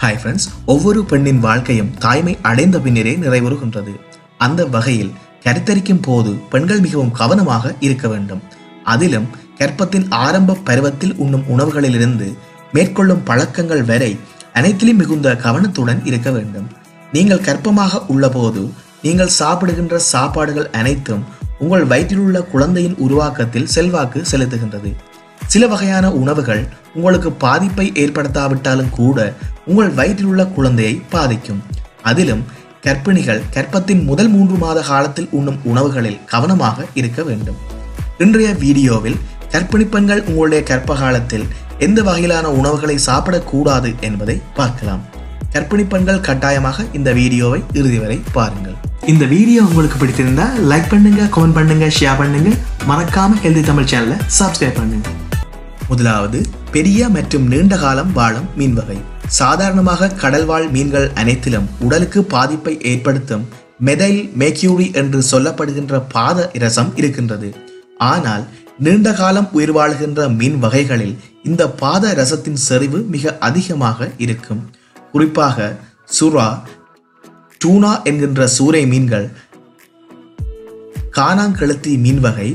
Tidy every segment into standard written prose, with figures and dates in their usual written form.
Hi friends, ஒவ்வொரு பெண்ணின் வாழ்க்கையும் தாய்மை அடைந்த பின்னரே நிறைவுறுகின்றது. அந்த வகையில் கருத்தரிக்கும் போது பெண்கள் மிகவும் கவனமாக இருக்க வேண்டும். அதிலும் கர்ப்பத்தின் ஆரம்ப பருவத்தில் உண்ணும் உணவுகளிலிருந்து மேற்கொள்ளும் பழக்கங்கள் வரை அனைத்திலும் மிகுந்த கவனத்துடன் இருக்க வேண்டும். நீங்கள் கர்ப்பமாக உள்ள போது நீங்கள் சாப்பிடுகின்ற சாப்பாடுகள் அனைத்தும் உங்கள் வயிற்றில் உள்ள குழந்தையின் உருவாக்கத்தில் செல்வாக்கு செலுத்துகின்றது. சில வகையான உணவுகள் உங்களுக்கு பாதிப்பை ஏற்படுத்தாவிட்டாலும் கூட உங்கள் வயிற்றில் உள்ள குழந்தையை பாதிக்கும். அதிலும் கர்ப்பிணிகள் கர்ப்பத்தின் முதல் 3 மாத காலத்தில் உண்ணும் உணவுகளில் கவனமாக இருக்க வேண்டும். இன்றைய வீடியோவில் கர்ப்பிணி பெண்கள் உங்களுடைய கர்ப்ப காலத்தில் எந்த வகையிலான உணவுகளை சாப்பிடக்கூடாது என்பதை பார்க்கலாம். கர்ப்பிணி பெண்கள் கட்டாயமாக இந்த வீடியோவை இறுதி வரை பாருங்கள். இந்த வீடியோ உங்களுக்கு பிடித்திருந்தா லைக் பண்ணுங்க, கமெண்ட் பண்ணுங்க, ஷேர் பண்ணுங்க, மறக்காம ஹெல்தி தமிழ் சேனலை சப்ஸ்கிரைப் பண்ணுங்க. முதலாவது, பெரிய மற்றும் நீண்ட காலம் வாழும் மீன் வகை. சாதாரணமாக கடல்வாழ் மீன்கள் அனைத்திலும் உடலுக்கு பாதிப்பை ஏற்படுத்தும் மெதைல் மேக்யூரி என்று சொல்லப்படுகின்ற பாத இரசம் இருக்கின்றது. ஆனால் நீண்ட காலம் உயிர் வாழ்கின்ற மீன் வகைகளில் இந்த பாத இரசத்தின் செறிவு மிக அதிகமாக இருக்கும். குறிப்பாக சுறா, டூனா என்கின்ற சூறை மீன்கள், காணாங்கழுத்தி மீன் வகை,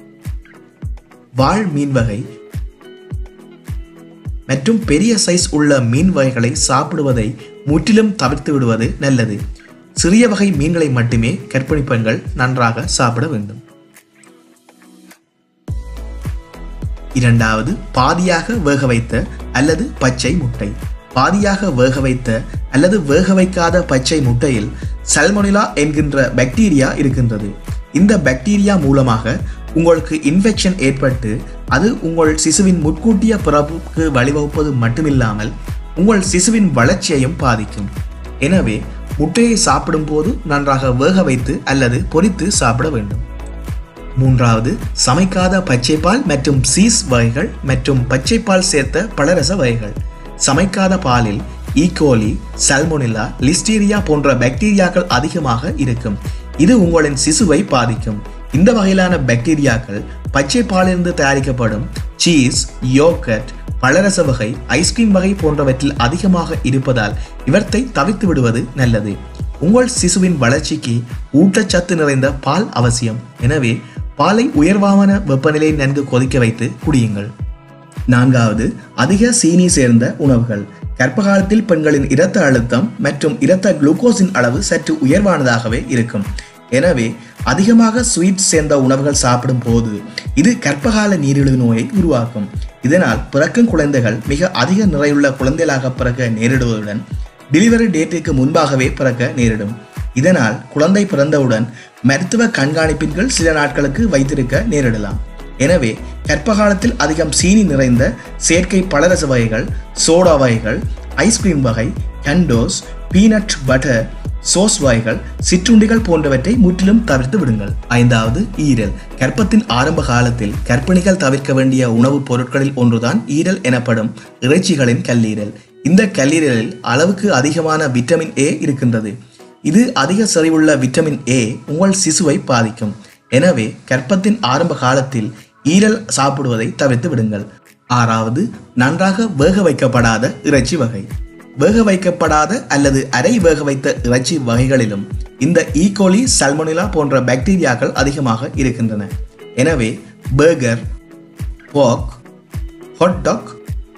வாழ் மீன் வகை மற்றும் பெரிய சைஸ் உள்ள மீன் வகைகளை சாப்பிடுவதை முற்றிலும் தவிர்த்து விடுவது நல்லது. சிறிய வகை மீன்களை மட்டுமே கர்ப்பிணி பெண்கள் நன்றாக சாப்பிட வேண்டும். இரண்டாவது, பாதியாக வேக வைத்த அல்லது பச்சை முட்டை. பாதியாக வேக வைத்த அல்லது வேக வைக்காத பச்சை முட்டையில் சல்மோனெல்லா என்கின்ற பாக்டீரியா இருக்கின்றது. இந்த பாக்டீரியா மூலமாக உங்களுக்கு இன்ஃபெக்ஷன் ஏற்பட்டு அது உங்கள் சிசுவின் முன்கூட்டிய பிறப்புக்கு வழிவகுப்பது மட்டுமில்லாமல் உங்கள் சிசுவின் வளர்ச்சியையும் பாதிக்கும். எனவே முட்டையை சாப்பிடும் போது நன்றாக வேக வைத்து அல்லது பொரித்து சாப்பிட வேண்டும். மூன்றாவது, சமைக்காத பச்சைப்பால் மற்றும் சீஸ் வகைகள் மற்றும் பச்சைப்பால் சேர்த்த பழரச வகைகள். சமைக்காத பாலில் ஈகோலி, சல்மோனெல்லா, லிஸ்டீரியா போன்ற பாக்டீரியாக்கள் அதிகமாக இருக்கும். இது உங்களின் சிசுவை பாதிக்கும். இந்த வகையிலான பாக்டீரியாக்கள் பச்சை பாலிலிருந்து தயாரிக்கப்படும் சீஸ், யோகர்ட், பழரச வகை, ஐஸ்கிரீம் வகை போன்றவற்றில் அதிகமாக இருப்பதால் இவற்றை தவிர்த்து விடுவது நல்லது. உங்கள் சிசுவின் வளர்ச்சிக்கு ஊட்டச்சத்து நிறைந்த பால் அவசியம். எனவே பாலை உயர்வான வெப்பநிலை நன்கு கொதிக்க வைத்து குடியுங்கள். நான்காவது, அதிக சீனி சேர்ந்த உணவுகள். கர்ப்பகாலத்தில் பெண்களின் இரத்த அழுத்தம் மற்றும் இரத்த குளுக்கோஸின் அளவு சற்று உயர்வானதாகவே இருக்கும். எனவே அதிகமாக ஸ்வீட் சேர்ந்த உணவுகள் சாப்பிடும் போது இது கர்ப்பகால நீரிழிவு நோயை உருவாக்கும். இதனால் பிறக்கும் குழந்தைகள் மிக அதிக நிறையுள்ள குழந்தைகளாக பிறக்க நேரிடுவதுடன் டெலிவரி டேட்டிற்கு முன்பாகவே பிறக்க நேரிடும். இதனால் குழந்தை பிறந்தவுடன் மருத்துவ கண்காணிப்பின்கள் சில நாட்களுக்கு வைத்திருக்க நேரிடலாம். எனவே கர்ப்பகாலத்தில் அதிகம் சீனி நிறைந்த செயற்கை பழரச வகைகள், சோடா வகைகள், ஐஸ்கிரீம் வகை, கண்டோஸ், பீனட் பட்டர், சோஸ் வகைகள், சிற்றுண்டிகள் போன்றவற்றை முற்றிலும் தவிர்த்து விடுங்கள். ஐந்தாவது, ஈரல். கர்ப்பத்தின் ஆரம்ப காலத்தில் கர்ப்பிணிகள் தவிர்க்க வேண்டிய உணவுப் பொருட்களில் ஒன்றுதான் ஈரல் எனப்படும் இறைச்சிகளின் கல்லீரல். இந்த கல்லீரலில் அளவுக்கு அதிகமான விட்டமின் ஏ இருக்கின்றது. இது அதிக செறிவுள்ள விட்டமின் ஏ உங்கள் சிசுவை பாதிக்கும். எனவே கர்ப்பத்தின் ஆரம்ப காலத்தில் ஈரல் சாப்பிடுவதை தவிர்த்து விடுங்கள். ஆறாவது, நன்றாக வேக வைக்கப்படாத இறைச்சி வகை. வேக வைக்கப்படாத அல்லது அரை வேக வைத்த இறைச்சி வகைகளிலும் இந்த ஈகோலி, சல்மோனெல்லா போன்ற பாக்டீரியாக்கள் அதிகமாக இருக்கின்றன. எனவே burger, pork, hot dog,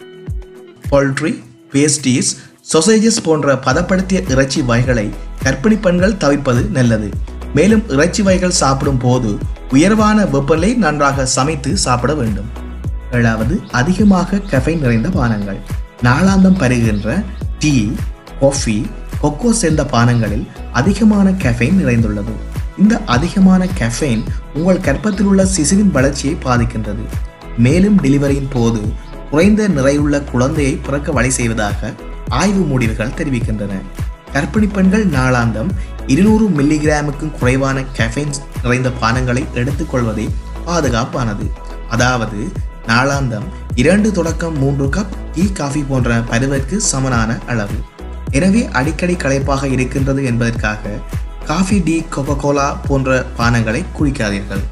poultry, pastries, sausages போன்ற பதப்படுத்திய இறைச்சி வகைகளை கர்ப்பிணி பெண்கள் தவிர்ப்பது நல்லது. மேலும் இறைச்சி வகைகள் சாப்பிடும் போது உயர்வான வெப்பநிலை நன்றாக சமைத்து சாப்பிட வேண்டும். ஏழாவது, அதிகமாக கெஃபைன் நிறைந்த பானங்கள். நாளாந்தம் பருகின்ற டீ, காஃபி, கொக்கோ சேர்ந்த பானங்களில் அதிகமான கெஃபைன் நிறைந்துள்ளது. இந்த அதிகமான கெஃபைன் உங்கள் கர்ப்பத்தில் உள்ள சிசுவின் வளர்ச்சியை பாதிக்கின்றது. மேலும் டெலிவரியின் போது குறைந்த நிறையுள்ள குழந்தையை பிறக்க வழி செய்வதாக ஆய்வு முடிவுகள் தெரிவிக்கின்றன. கர்ப்பிணி பெண்கள் நாளாந்தம் 200 மில்லிகிராமுக்கும் குறைவான கெஃபைன் நிறைந்த பானங்களை எடுத்துக்கொள்வதே பாதுகாப்பானது. அதாவது நாளாந்தம் 2 தொடக்கம் 3 கப் டீ, காஃபி போன்ற பருவத்திற்கு சமனான அளவு. எனவே அடிக்கடி களைப்பாக இருக்கின்றது என்பதற்காக காஃபி, டீ, கொக்கோ கோலா போன்ற பானங்களை குடிக்காதீர்கள்.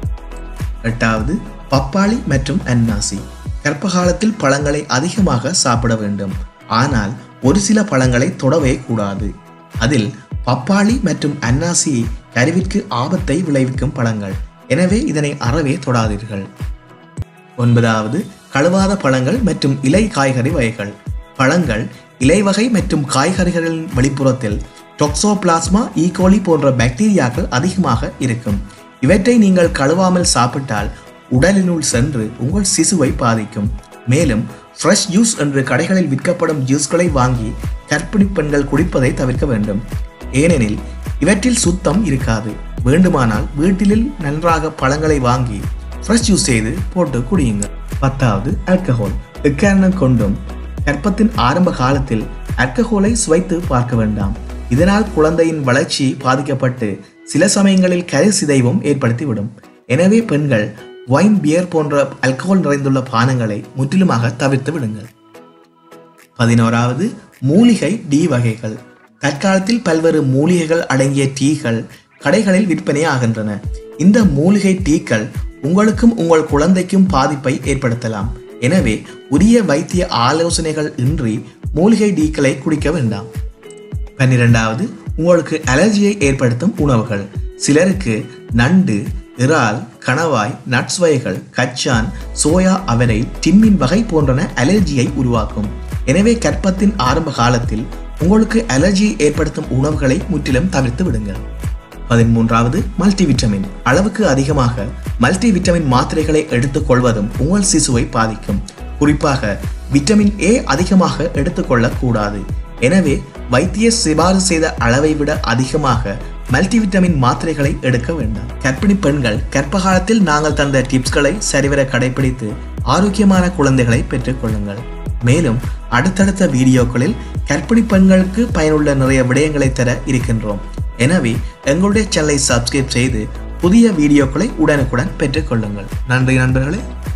எட்டாவது, பப்பாளி மற்றும் அன்னாசி. கர்ப்பகாலத்தில் பழங்களை அதிகமாக சாப்பிட வேண்டும். ஆனால் ஒரு சில பழங்களை தொடவே கூடாது. அதில் பப்பாளி மற்றும் அன்னாசி கருவிற்கு ஆபத்தை விளைவிக்கும் பழங்கள். எனவே இதனை அறவே தொடாதீர்கள். 9வது, கழுவாத பழங்கள் மற்றும் இலை காய்கறி வகைகள். பழங்கள், இலை வகை மற்றும் காய்கறிகளின் வெளிப்புறத்தில் டொக்சோபிளாஸ்மா, ஈகோலி போன்ற பாக்டீரியாக்கள் அதிகமாக இருக்கும். இவற்றை நீங்கள் கழுவாமல் சாப்பிட்டால் உடலினுள் சென்று உங்கள் சிசுவை பாதிக்கும். மேலும் ஃப்ரெஷ் ஜூஸ் என்று கடைகளில் விற்கப்படும் ஜூஸ்களை வாங்கி கர்ப்பிணி பெண்கள் குடிப்பதை தவிர்க்க வேண்டும். ஏனெனில் இவற்றில் சுத்தம் இருக்காது. வேண்டுமானால் வீட்டில் நன்றாக பழங்களை வாங்கி ஃப்ரெஷ் ஜூஸ் செய்து போட்டு குடியுங்கள். 10வது, ஆல்கஹால். எக்காரணம் கொண்டும் கர்ப்பத்தின் ஆரம்ப காலத்தில் ஆல்கஹாலை சுவைத்து பார்க்க வேண்டாம். இதனால் குழந்தையின் வளர்ச்சி பாதிக்கப்பட்டு சில சமயங்களில் கரு சிதைவும் ஏற்படுத்திவிடும். எனவே பெண்கள் வைன், பியர் போன்ற ஆல்கஹால் நிறைந்துள்ள பானங்களை முற்றிலுமாக தவிர்த்து விடுங்கள். 11வது, மூலிகை டீ வகைகள். தற்காலத்தில் பல்வேறு மூலிகைகள் அடங்கிய டீகள் கடைகளில் விற்பனை ஆகின்றன. இந்த மூலிகை டீக்கள் உங்களுக்கும் உங்கள் குழந்தைக்கும் பாதிப்பை ஏற்படுத்தலாம். எனவே உரிய வைத்திய ஆலோசனைகள் இன்றி மூலிகை டீக்களை குடிக்க வேண்டாம். 12வது, உங்களுக்கு அலர்ஜியை ஏற்படுத்தும் உணவுகள். சிலருக்கு நண்டு, இறால், கணவாய், நட்ஸ் வகைகள், கச்சான், சோயா, அவரை, டிம்மின் வகை போன்றன அலர்ஜியை உருவாக்கும். எனவே கர்ப்பத்தின் ஆரம்ப காலத்தில் உங்களுக்கு அலர்ஜியை ஏற்படுத்தும் உணவுகளை முற்றிலும் தவிர்த்து விடுங்கள். 13வது, மல்டிவிட்டமின். அளவுக்கு அதிகமாக மல்டிவிட்டமின் மாத்திரைகளை எடுத்துக் கொள்வதும் உங்கள் சிசுவை பாதிக்கும். குறிப்பாக விட்டமின் ஏ அதிகமாக எடுத்துக்கொள்ளக்கூடாது. எனவே வைத்திய சிபாரிசு செய்த அளவை விட அதிகமாக மல்டிவிட்டமின் மாத்திரைகளை எடுக்க வேண்டாம். கர்ப்பிணி பெண்கள் கர்ப்பகாலத்தில் நாங்கள் தந்த டிப்ஸ்களை சரிவர கடைபிடித்து ஆரோக்கியமான குழந்தைகளை பெற்றுக் கொள்ளுங்கள். மேலும் அடுத்தடுத்த வீடியோக்களில் கர்ப்பிணி பெண்களுக்கு பயனுள்ள நிறைய விடயங்களை தர இருக்கின்றோம். எனவே எங்களுடைய சேனலை சப்ஸ்கிரைப் செய்து புதிய வீடியோக்களை உடனுக்குடன் பெற்றுக் கொள்ளுங்கள். நன்றி நண்பர்களே.